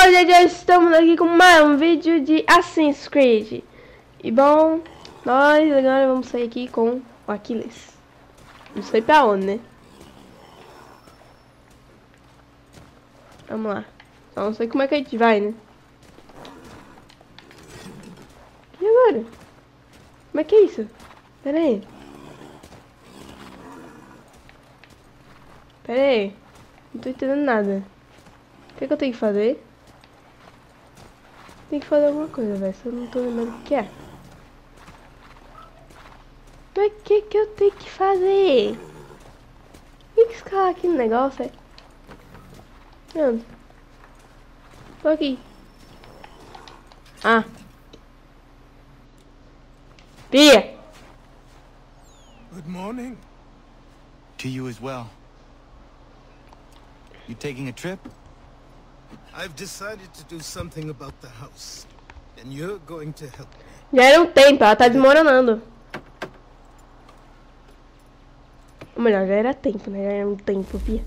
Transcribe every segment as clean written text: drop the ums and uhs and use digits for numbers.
rapaziada, já estamos aqui com mais um vídeo de Assassin's Creed. E bom, nós agora vamos sair aqui com o Aquiles. Não sei pra onde, né? Vamos lá. Só não sei como é que a gente vai, né? E agora? Como é que é isso? Pera aí. Pera aí. Não tô entendendo nada. O que é que eu tenho que fazer? Tem que fazer alguma coisa, velho. Só não tô lembrando o que é. Mas o que que eu tenho que fazer? Tem que escalar aqui no negócio, é? Onde? Tô aqui. Ah. Pia! Good morning. To you as well. You taking a trip? I've decided to do something about the house, and you're going to help me. Já era um tempo, ela tá desmoronando. Ou melhor, já era tempo, né? Já era um tempo, Pia.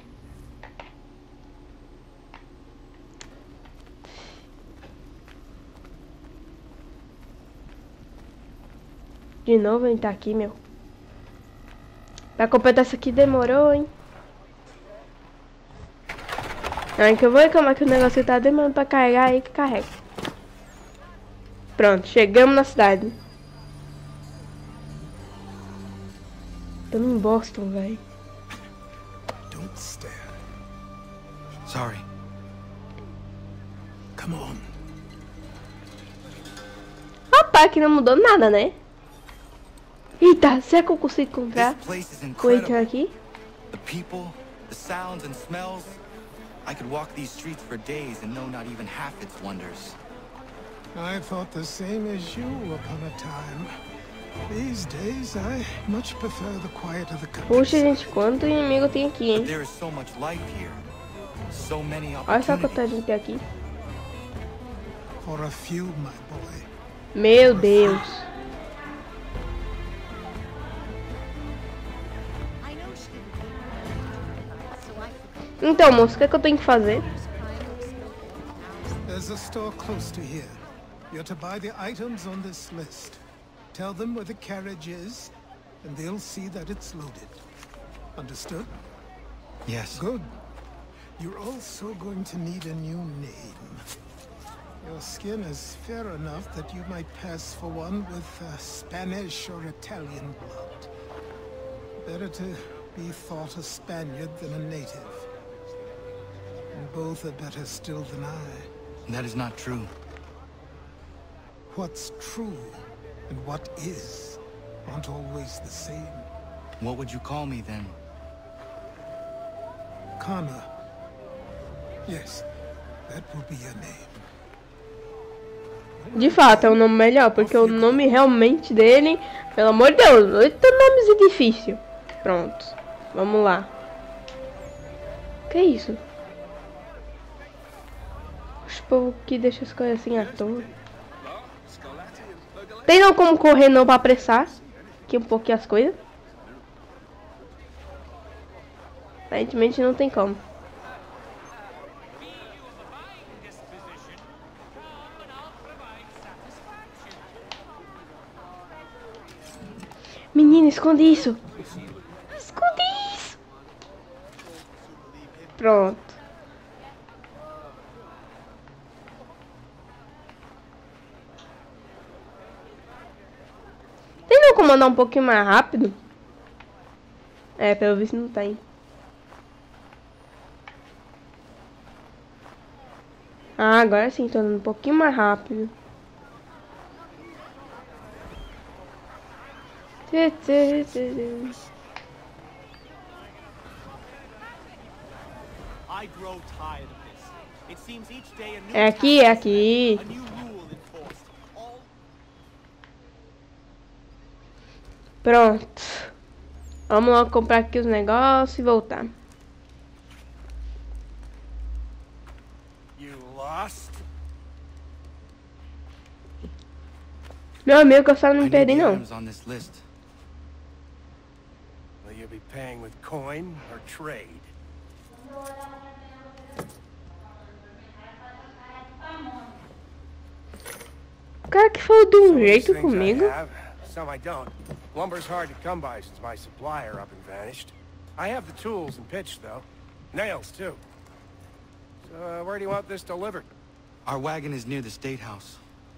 De novo a gente tá aqui, meu. Pra completar isso aqui demorou, hein? Não, que eu vou reclamar que o negócio tá demorando pra carregar aí que carrega. Pronto, chegamos na cidade. Estamos em Boston, velho. Don't stare. Sorry. Come on. Rapaz, que não mudou nada, né? Eita, será que eu consigo comprar o item aqui? The people, the sounds and smells. I could walk these streets for days and know not even half its wonders. I thought the same as you upon a time. These days, I much prefer the quiet of the Puxa, country. gente, quanto inimigo tem aqui, hein? But there is so much life here. So many Olha só quanta opportunities. gente tem aqui. For a few, my boy. Meu Deus. Então, moço, o que é que eu tenho que fazer? There's a store close to here. You're to buy the items on this list. Tell them where the carriage is, and they'll see that it's loaded. Understood? Yes. Good. You're also going to need a new name. Your skin is fair enough that you might pass for one with Spanish or Italian blood. Better to be thought a Spaniard than a native. And both are better still than I. That is not true. What's true and what is aren't always the same. What would you call me then? Connor. Yes, that will be your name. De fato, é um nome melhor, porque o nome realmente dele, pelo amor de Deus, 8 nomes difícil. Pronto, vamos lá. Que isso? Os povo que deixa as coisas assim à toa. Tem não como correr não pra apressar aqui um pouquinho as coisas? Aparentemente não tem como. Menina, esconde isso. Esconde isso. Pronto. Tem não como andar um pouquinho mais rápido? É, pelo visto não tem. Ah, agora sim, tô andando um pouquinho mais rápido. É aqui, é aqui. Pronto. Vamos lá comprar aqui os negócios e voltar. Meu amigo, eu só não perdi não. Will you be paying with coin or trade? que falou de um Some of these jeito things I comigo? have, some I don't. Lumber's hard to come by since my supplier up and vanished. I have the tools and pitch, though. Nails, too. So, where do you want this delivered? Our wagon is near the State House.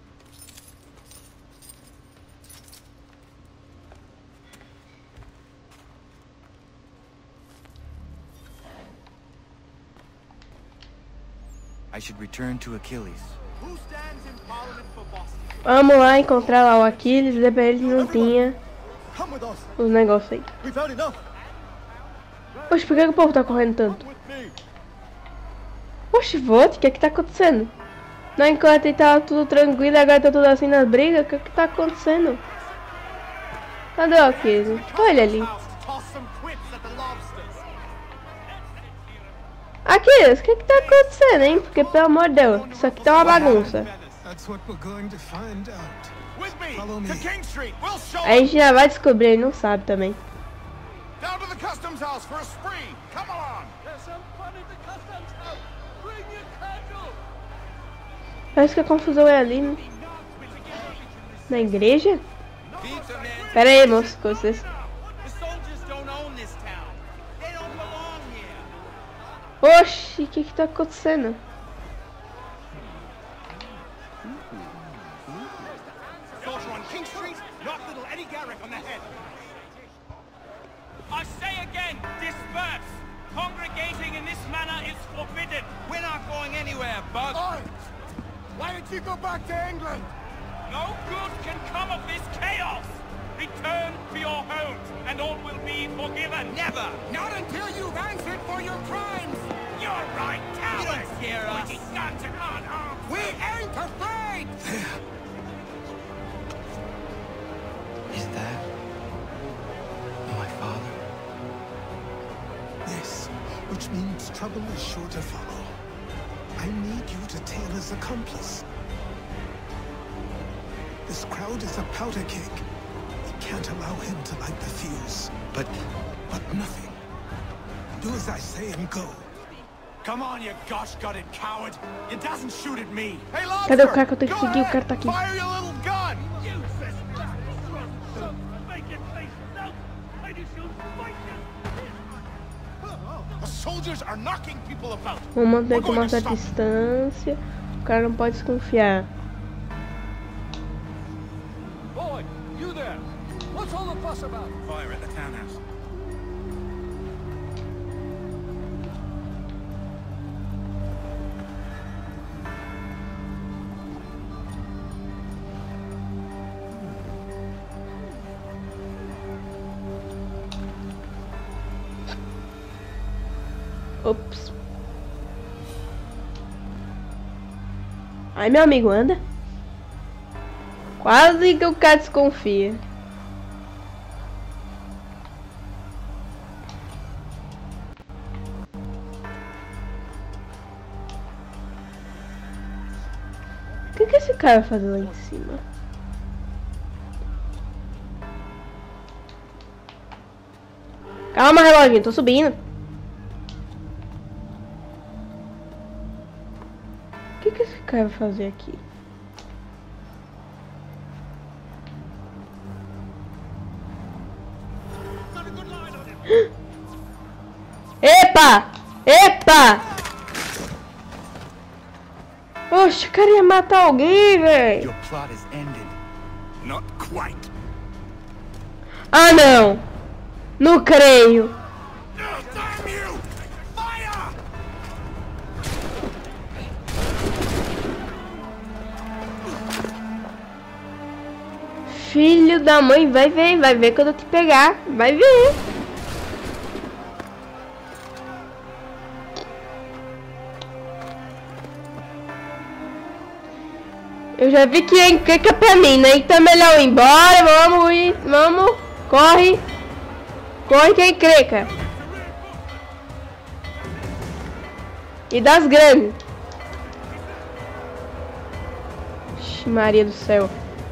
I should return to Achilles. Who stands in Parliament for Boston? Vamos lá encontrar lá o Aquiles, dizer pra ele que não tinha Come with us. os negócios aí. We've had enough. Poxa, por que o povo tá correndo tanto? With me. Poxa, vote, o que é que tá acontecendo? Não, enquanto tava tudo tranquilo, agora tá tudo assim nas brigas, o que é que tá acontecendo? Cadê o Aquiles? Olha ele ali. Toss some quips at the lobsters. Aquiles, o que é que tá acontecendo, hein? Porque, pelo amor de Deus, isso aqui tá uma bagunça. That's what we're going to find out. With me Follow me. to King Street. We'll show A gente já vai descobrir, ele não sabe também. down to the customs house for a spree. Come along. There's some fun at the customs house. Bring your candle. Parece que a confusão é ali, né? Na igreja? Pera aí, moço, com vocês. The soldiers don't own this town. They don't belong here. Oxi, o que que tá acontecendo? Soldier on King Street, knock little Eddie Garrick on the head. I say again, disperse. Congregating in this manner is forbidden. We're not going anywhere, Bug. Why did you go back to England? No good can come of this chaos. Return to your homes, and all will be forgiven. Never. Not until you've answered for your crimes. You're right, cowards. You don't scare us. Pointing guns and unarmed. We ain't afraid. Is that my father? Yes, which means trouble is sure to follow. I need you to tail his accomplice. This crowd is a powder keg. We can't allow him to light the fuse. But But nothing. Do as I say and go. Come on, you gosh-gutted coward. It doesn't shoot at me. Hey, Lobster! Cadê o cara que eu tenho que Go seguir? O ahead. cara tá aqui. Fire your little gun! The soldiers are knocking people about. Vamos manter aqui uma certa distância. O cara não pode desconfiar. Boy, you there. What's all the fuss about? fire at the townhouse. Ops. Ai, meu amigo, anda. Quase que o cara desconfia. O que esse cara vai fazer lá em cima? Calma, reloginho, tô subindo. O que esse cara vai fazer aqui? Epa! Epa! Oxe, o cara ia matar alguém, velho. Your plot is ended. Not quite. Ah, não! Não creio. Damn you! Fire! Filho da mãe, vai ver quando eu te pegar. Vai ver. Eu já vi que é encrenca pra mim, né? Então é melhor eu ir embora. Vamos ir, vamos. Corre. Corre que é encrenca. E das grandes. Ixi, Maria do céu.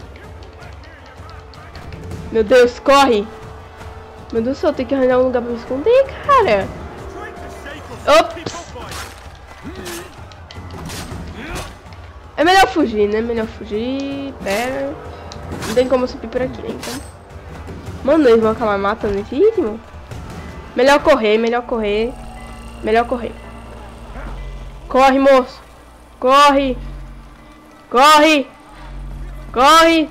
Meu Deus, corre. Meu Deus do céu, tem que arranjar um lugar pra me esconder, cara. Ops. É melhor fugir, né? Melhor fugir. Pera. Não tem como subir por aqui, né? Então. Mano, eles vão acabar matando esse ritmo. Melhor correr, melhor correr. Melhor correr. Corre, moço. Corre. Corre. Corre.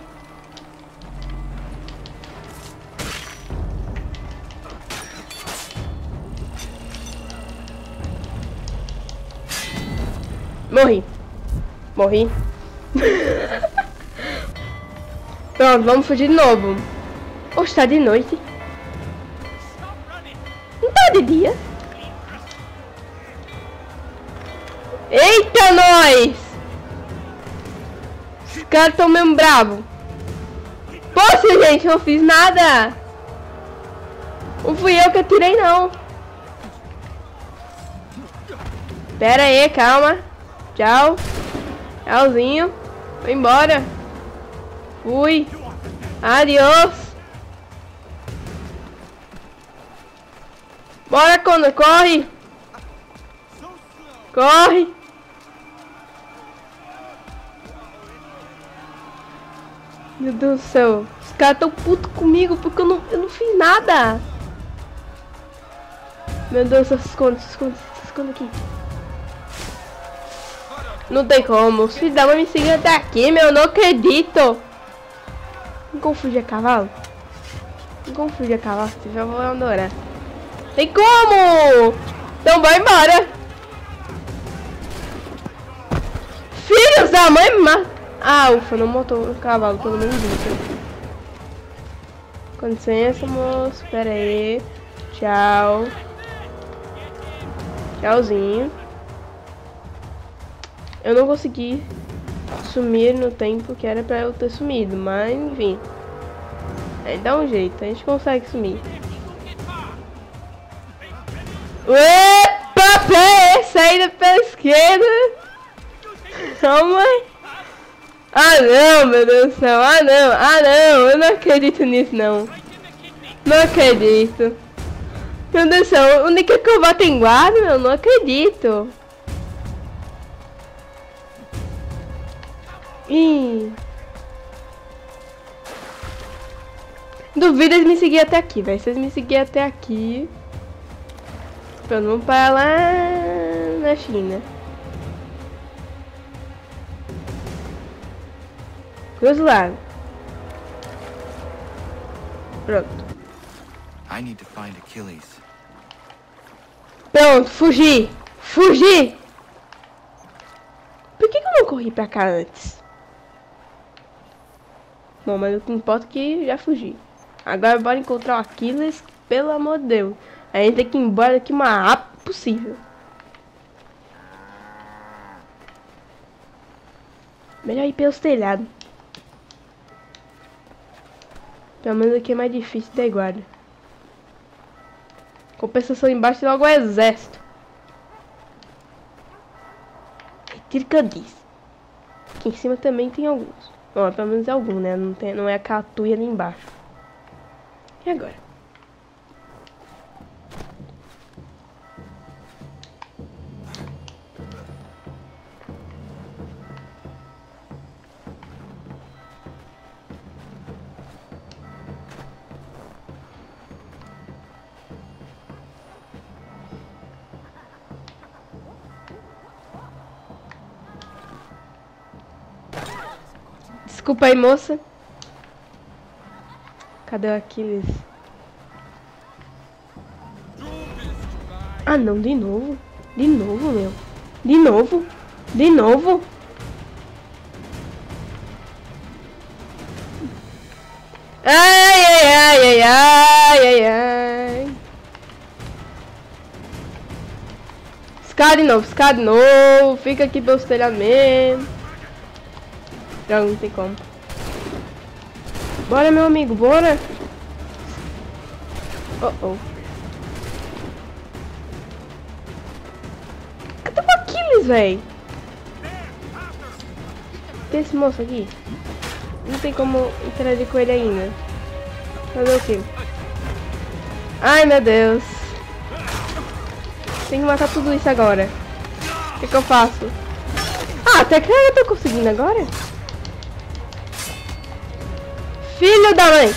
Morri. Morri. Pronto, vamos fugir de novo. Hoje tá de noite. Não tá de dia. Eita, nós! Os caras tão mesmo bravos. Poxa, gente, eu não fiz nada. Não fui eu que atirei, não. Pera aí, calma. Tchau. Tchauzinho. Vou embora. Fui. Adiós. Bora, Connor, corre. Corre. Meu Deus do céu. Os caras tão putos comigo porque eu não fiz nada. Meu Deus, se esconde aqui. Não tem como. Os filhos da mãe me seguem até aqui, meu. Eu não acredito. Não confunde a cavalo. Não confunde a cavalo. Você já vou adorar. Tem como? Então vai embora. Filhos da mãe, ah, ufa, não matou o cavalo, pelo menos isso. Com licença, moço. Pera aí. Tchau. Tchauzinho. Eu não consegui sumir no tempo que era pra eu ter sumido, mas enfim. Aí dá um jeito, a gente consegue sumir. Epa, pé! Saída pela esquerda! Calma! Ah não, meu Deus do céu! Ah não! Eu não acredito nisso, não! Não acredito! Meu Deus do céu! Onde que eu bato em guarda, meu? Não acredito! Ih! Duvido eles me seguir até aqui, velho. Se eles me seguirem até aqui, eu não vou parar lá na China. Cruza lá. Pronto. I need to find Achilles. Pronto, fugi! Fugi! Por que eu não corri pra cá antes? Bom, mas o que importa é que já fugi. Agora bora encontrar o Achilles, pelo amor de Deus. A gente tem que ir embora daqui o mais rápido possível. Melhor ir pelos telhados. Pelo menos aqui é mais difícil ter guarda. Compensação embaixo tem logo o exército. Retiro que eu disse. Aqui em cima também tem alguns. Bom, pelo menos é algum, né? Não é a catuia ali embaixo. E agora? Desculpa aí, moça. Cadê o Achilles? Ah, não, de novo. De novo, meu. De novo. De novo. Ai, ai, ai, ai, ai, ai, ai. Escada de novo, escada de novo. Fica aqui pelos telhados mesmo. Não tem como. Bora, meu amigo, bora. Oh. Cadê o Achilles, véi? Tem esse moço aqui? Não tem como interagir com ele ainda. Fazer o quê? Ai, meu Deus. Tem que matar tudo isso agora. O que eu faço? Ah, Até que eu tô conseguindo agora. Filho da mãe.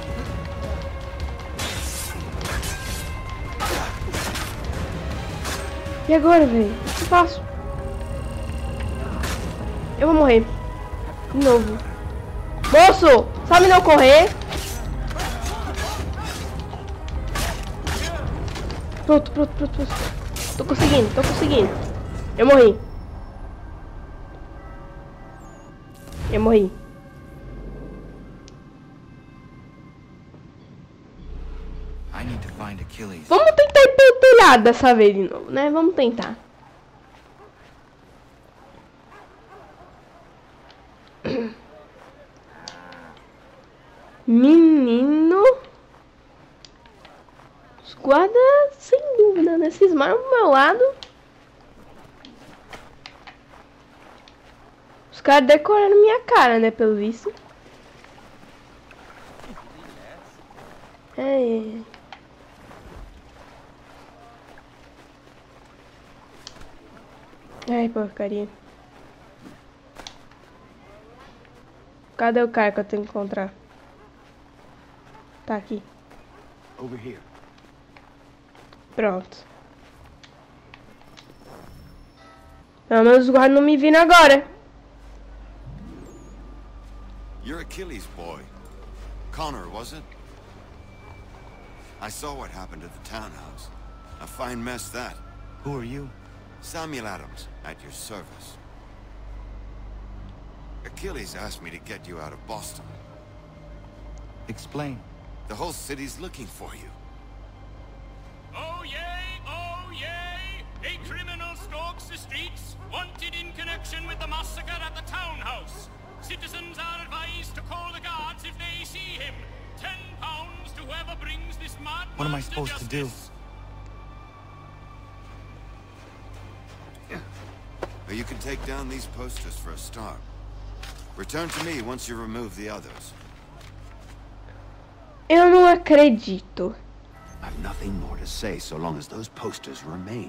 E agora, velho? O que eu faço? Eu vou morrer. De novo. Moço! Sabe não correr? Pronto. Tô conseguindo. Eu morri. I need to find Achilles. Vamos tentar ir pelo telhado dessa vez de novo, né? Vamos tentar. Menino. Os guardas, sem dúvida, né? Cismaram pro meu lado. Os caras decoraram minha cara, né? Pelo visto. Ai, porcaria. Cadê o cara que eu tenho que encontrar? Tá aqui. Over here. Pronto. Pelo menos os guardas não me viram agora. You're Achilles' boy. Connor, was it? I saw what happened at the townhouse. A fine mess, that. Who are you? Samuel Adams, at your service. Achilles asked me to get you out of Boston. Explain. The whole city's looking for you. Oh yay! A criminal stalks the streets, wanted in connection with the massacre at the townhouse. Citizens are advised to call the guards if they see him. £10 to whoever brings this madman. What am I supposed to do? But you can take down these posters for a start. Return to me once you remove the others. Eu não acredito. I've nothing more to say so long as those posters remain.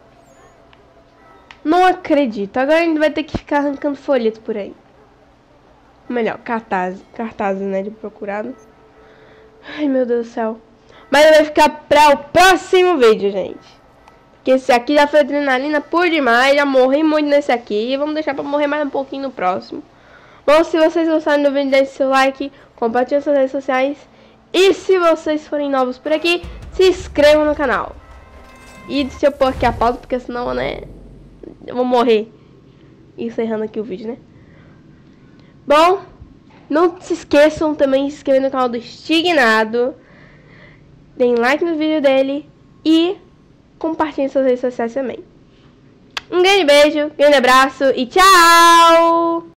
Não acredito. Agora a gente vai ter que ficar arrancando folheto por aí. Ou melhor, cartazes, né, de procurado. Ai, meu Deus do céu. Mas vai ficar para o próximo vídeo, gente. Porque esse aqui já foi adrenalina por demais. Já morri muito nesse aqui. Vamos deixar para morrer mais um pouquinho no próximo. Bom, se vocês gostaram do vídeo, deixe seu like, compartilhe nas suas redes sociais. E se vocês forem novos por aqui, se inscrevam no canal. E se eu pôr aqui a pausa, porque senão, né, eu vou morrer. Encerrando aqui o vídeo, né. Bom, não se esqueçam também de se inscrever no canal do Estignado. Deem like no vídeo dele. E compartilhem suas redes sociais também. Um grande beijo, grande abraço e tchau!